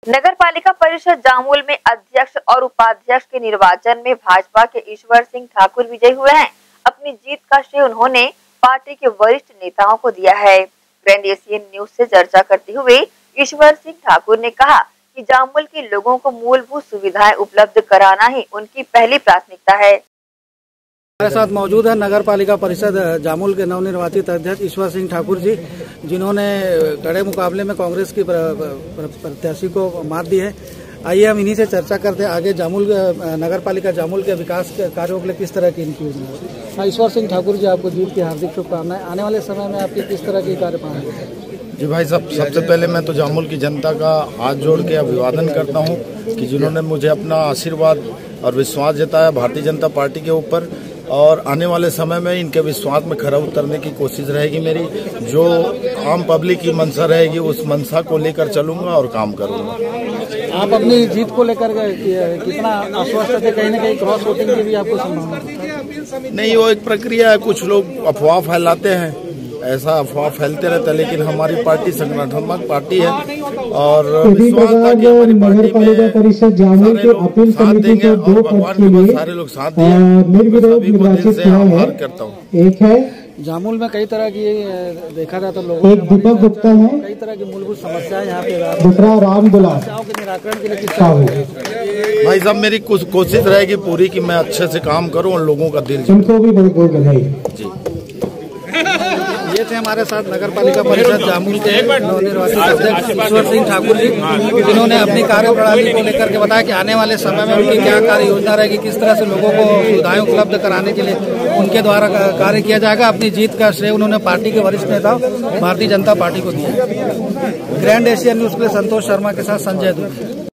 नगर पालिका परिषद जामुल में अध्यक्ष और उपाध्यक्ष के निर्वाचन में भाजपा के ईश्वर सिंह ठाकुर विजयी हुए हैं। अपनी जीत का श्रेय उन्होंने पार्टी के वरिष्ठ नेताओं को दिया है। ग्रैंड एशियन न्यूज से चर्चा करते हुए ईश्वर सिंह ठाकुर ने कहा कि जामुल के लोगों को मूलभूत सुविधाएं उपलब्ध कराना ही उनकी पहली प्राथमिकता है। हमारे साथ मौजूद है नगर पालिका परिषद जामुल के नवनिर्वाचित अध्यक्ष ईश्वर सिंह ठाकुर जी, जिन्होंने कड़े मुकाबले में कांग्रेस की प्रत्याशी को मात दी है। आइए हम इन्हीं से चर्चा करते हैं आगे जामुल नगर पालिका जामुल के विकास कार्यों के लिए किस तरह की इनकी योजना है। ईश्वर सिंह ठाकुर जी, आपको जीत की हार्दिक शुभकामनाएं। आने वाले समय में आपकी किस तरह की कार्यपालन? जी भाई साहब, सबसे पहले मैं तो जामुल की जनता का हाथ जोड़ के अभिवादन करता हूं कि जिन्होंने मुझे अपना आशीर्वाद और विश्वास जताया भारतीय जनता पार्टी के ऊपर, और आने वाले समय में इनके विश्वास में खरा उतरने की कोशिश रहेगी मेरी। जो आम पब्लिक की मंशा रहेगी उस मंशा को लेकर चलूंगा और काम करूंगा। आप अपनी जीत को लेकर कितना आश्वस्त थे? कहीं न कहीं क्रॉस वोटिंग की भी आपको संभावना? नहीं, वो एक प्रक्रिया है। कुछ लोग अफवाह फैलाते हैं, ऐसा अफवाह फैलते रहते हैं, लेकिन हमारी पार्टी संगठनात्मक पार्टी है और विश्वास था कि हमारी पार्टी में साथ देंगे और भगवान के बाद सारे लोग साथ दिए। सभी को दिल से आभार करता हूँ। एक है जामुल में कई तरह की देखा जाता है, लोगों एक दीपक गुप्ता है, कई तरह की मूलभूत समस्याएं यहाँ पे, दूसरा राम दुलार के निराकरण के लिए किस तरह? भाई साहब, मेरी कुछ कोशिश रहेगी पूरी कि मैं अच्छे से काम करूं और लोगों का दिल जीतूं। उनको भी बहुत बहुत बधाई। जी, ये थे हमारे साथ नगर पालिका परिषद जामुल के नवनिर्वाचित अध्यक्ष ईश्वर सिंह ठाकुर जी, जिन्होंने अपनी कार्यप्रणाली को लेकर के बताया कि आने वाले समय में उनकी क्या कार्य योजना रहेगी, किस तरह से लोगों को सुविधाएं उपलब्ध कराने के लिए उनके द्वारा कार्य किया जाएगा। अपनी जीत का श्रेय उन्होंने पार्टी के वरिष्ठ नेता भारतीय जनता पार्टी को दिया। ग्रैंड एशियन न्यूज के लिए संतोष शर्मा के साथ संजय दुबे।